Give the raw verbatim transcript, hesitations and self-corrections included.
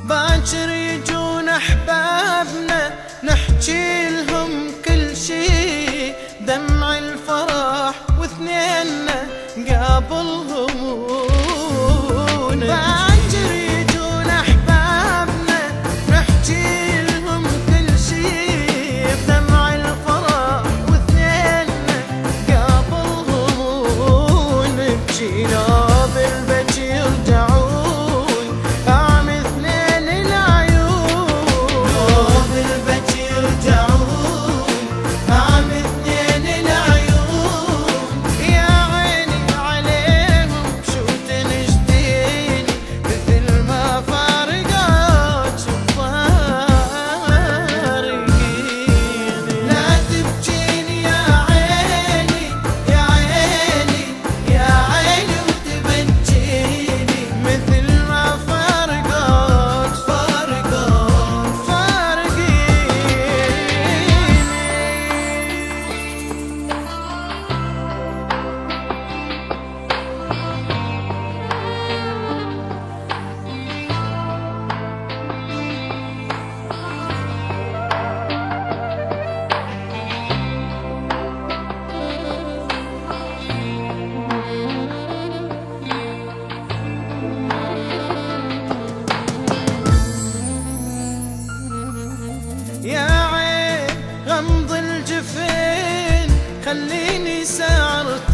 باكر يجون احبابنا نحكي لهم كل شي، دمع الفرح واثنيننا قابل همومنا. باكر يجون احبابنا نحكي لهم كل شي، بدمع الفرح واثنيننا قابل همومنا. بجينا بالبكي يرجعون عام اثنين العيون، بالبكي يرجعون عام اثنين العيون. يا عيني عليهم شو تنجديني مثل ما فارقات فارقيني. لا تبكيني يا عيني يا عيني يا عيني وتبكيني مثل ما فارقات فارقات فارقيني. يا عين غمض الجفين خليني ساعة